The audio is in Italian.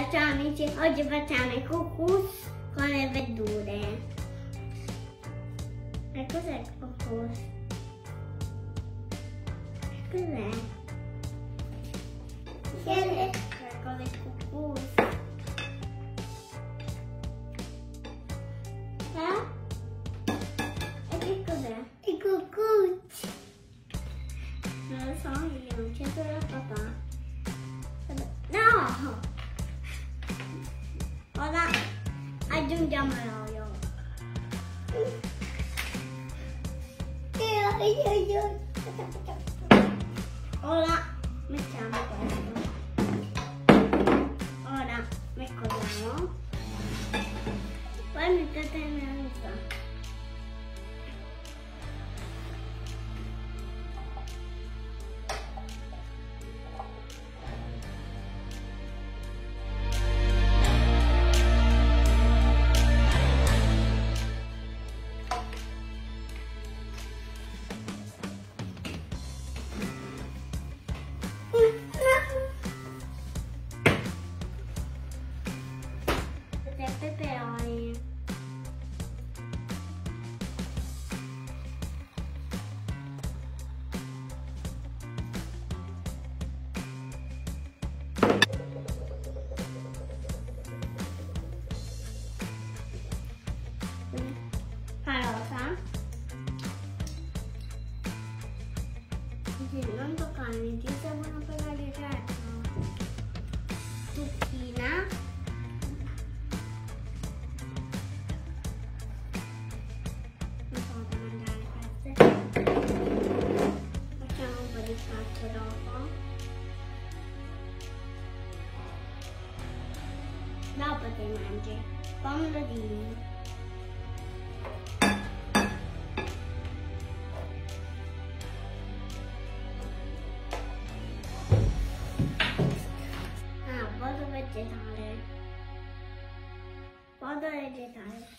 ciao amici, oggi facciamo il couscous con le verdure. E cos'è il couscous? Cos'è? Con il couscous. E che cos'è? Il couscous. Non lo so io, non c'è solo papà. No! Ora aggiungiamo l'olio. Ora mettiamo questo. Ora mescoliamo. Poi mettete nell'uva. Peperoni. Carota. Non toccarmi, ti servono per la ricetta. Zucchina. Non so da mangiare queste. Facciamo un po' di sacco dopo. Dopo ti mangi. Pomodorini. Vegetale. Vado vegetale.